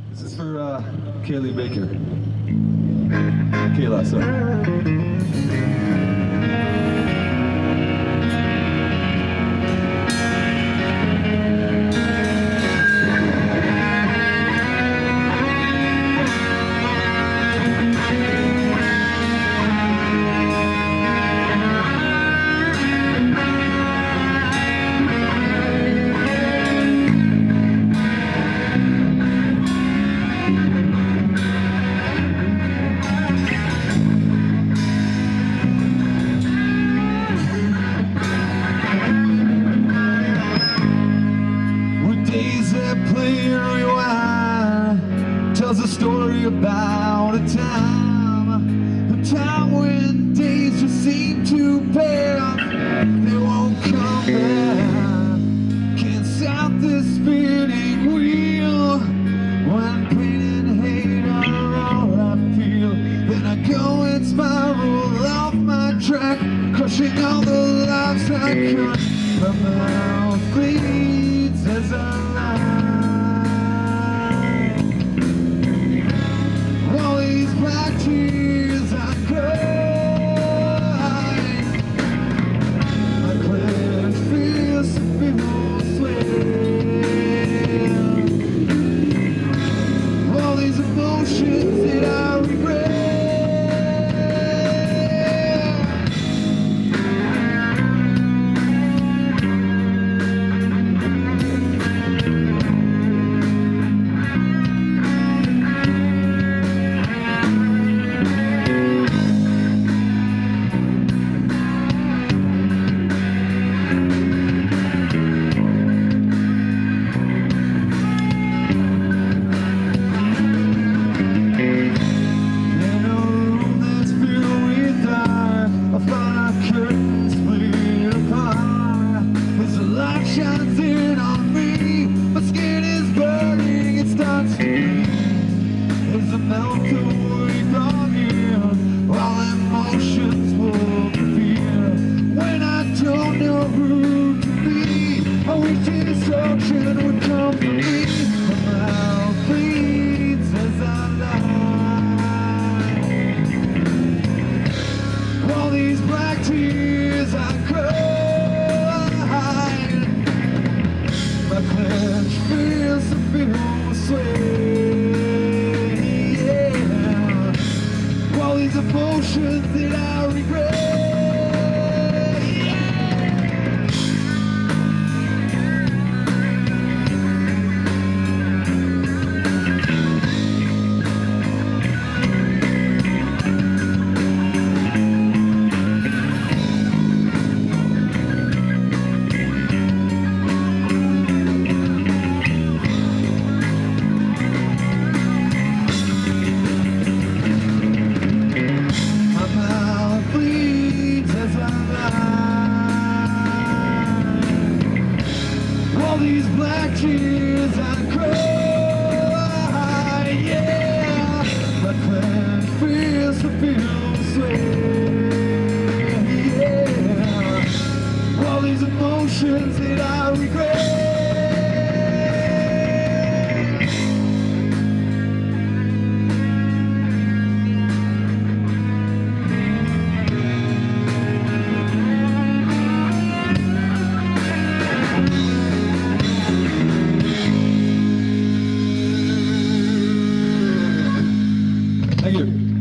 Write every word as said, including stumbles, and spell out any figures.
This is for uh, Kaylee Baker. Kayla, sorry. Days that play and rewind tells a story about a time, a time when days just seem to pass, they won't come back. Can't stop this spinning wheel when pain and hate are all I feel. Then I go and spiral off my track, crushing all the lives I cut. My mouth bleeds as I tears I cry, my clenched fists feel swell. All these emotions that I regret. Shines in on me, my skin is burning, it starts to bleed. As I melt away from you, all emotions will fear. When I don't know who to be, I wish destruction would come for me. My mouth bleeds as I lie. All these black tears I cry. My clenched fists feel sway, yeah. All these emotions that I regret. All these black tears I cry, yeah. My clenched fists feel sway, yeah. All these emotions that I regret. Thank you.